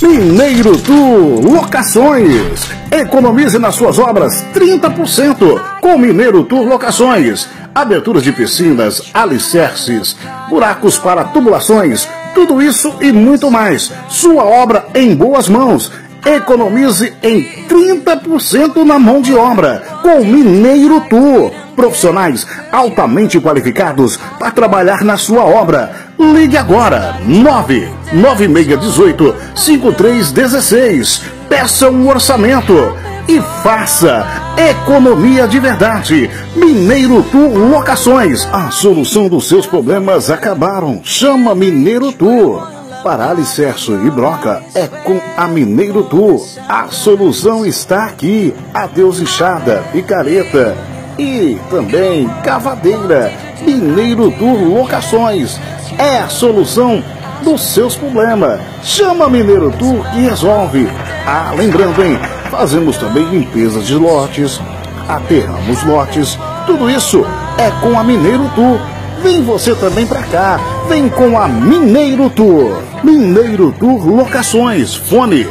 Mineiro Tour Locações. Economize nas suas obras 30% com Mineiro Tour Locações. Aberturas de piscinas, alicerces, buracos para tubulações, tudo isso e muito mais. Sua obra em boas mãos. Economize em 30% na mão de obra com Mineiro Tour. Profissionais altamente qualificados para trabalhar na sua obra. Ligue agora, 99618-5316. Peça um orçamento e faça economia de verdade. Mineiro Tour Locações. A solução dos seus problemas acabaram. Chama Mineiro Tour. Para alicerce e broca é com a Mineiro Tour. A solução está aqui. Adeus enxada, picareta e também cavadeira. Mineiro Tour Locações é a solução dos seus problemas. Chama Mineiro Tour e resolve. Ah, lembrando, hein? Fazemos também limpeza de lotes, aterramos lotes. Tudo isso é com a Mineiro Tour. Vem você também pra cá. Vem com a Mineiro Tour. Mineiro Tour Locações. Fone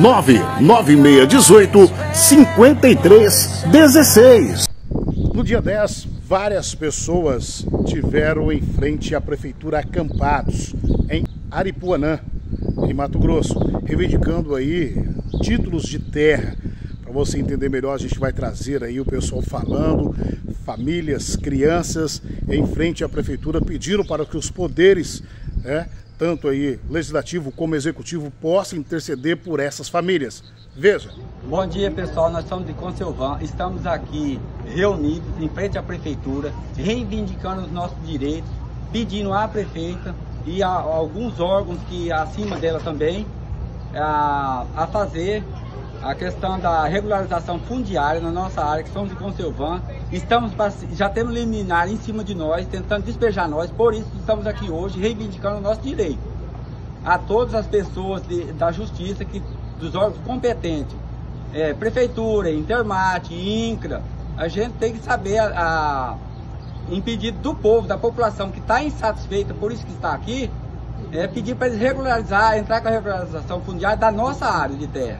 99618-5316. No dia 10, várias pessoas tiveram em frente à Prefeitura acampados em Aripuanã, em Mato Grosso, reivindicando aí títulos de terra. Para você entender melhor, a gente vai trazer aí o pessoal falando, famílias, crianças, em frente à Prefeitura, pediram para que os poderes, tanto aí legislativo como executivo, possam interceder por essas famílias. Veja. Bom dia, pessoal, nós somos de Conselvan, estamos aqui reunidos em frente à Prefeitura, reivindicando os nossos direitos, pedindo à prefeita e a alguns órgãos que acima dela também a fazer a questão da regularização fundiária na nossa área, que somos de Conselvan. Já temos liminar em cima de nós, tentando despejar nós, por isso estamos aqui hoje reivindicando o nosso direito. A todas as pessoas da justiça, dos órgãos competentes, Prefeitura, Intermate, INCRA, a gente tem que saber, em pedido do povo, da população que está insatisfeita, por isso que está aqui, pedir para eles entrar com a regularização fundiária da nossa área de terra.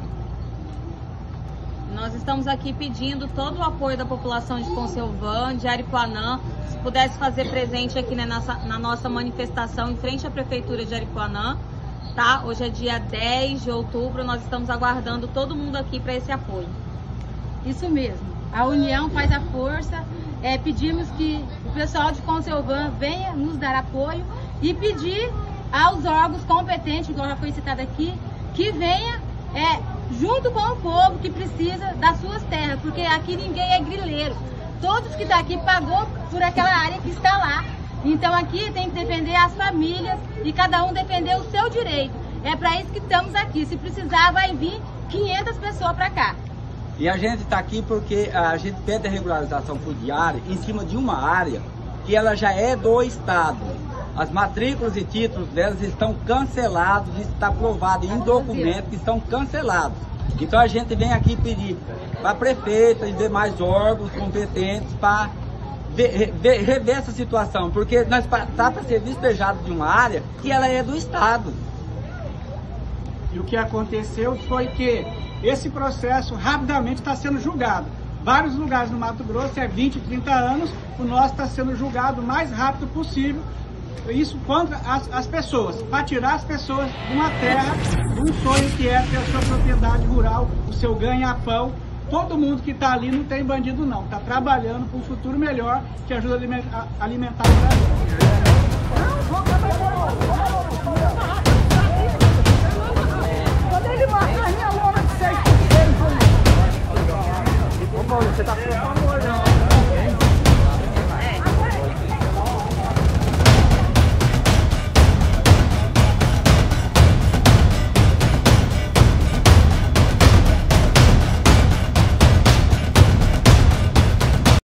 Nós estamos aqui pedindo todo o apoio da população de Conselvan, de Aripuanã, se pudesse fazer presente aqui na nossa manifestação em frente à Prefeitura de Aripuanã, tá? Hoje é dia 10 de outubro, nós estamos aguardando todo mundo aqui para esse apoio. Isso mesmo, a união faz a força, pedimos que o pessoal de Conselvan venha nos dar apoio e pedir aos órgãos competentes, igual já foi citado aqui, que venha junto com o povo que precisa das suas terras, porque aqui ninguém é grileiro. Todos que estão aqui pagou por aquela área que está lá. Então aqui tem que defender as famílias e cada um defender o seu direito. É para isso que estamos aqui. Se precisar, vai vir 500 pessoas para cá. E a gente está aqui porque a gente pede a regularização fundiária em cima de uma área que ela já é do Estado. As matrículas e títulos delas estão cancelados, está provado em documentos que estão cancelados. Então a gente vem aqui pedir para a prefeita e demais órgãos competentes para rever essa situação, porque nós está para ser despejado de uma área que ela é do Estado. E o que aconteceu foi que esse processo rapidamente está sendo julgado. Vários lugares no Mato Grosso é 20, 30 anos, o nosso está sendo julgado o mais rápido possível. Isso contra as pessoas, para tirar as pessoas de uma terra, de um sonho que é ter a sua propriedade rural, o seu ganha-pão. Todo mundo que está ali não tem bandido não, está trabalhando para um futuro melhor que ajuda a alimentar o Brasil.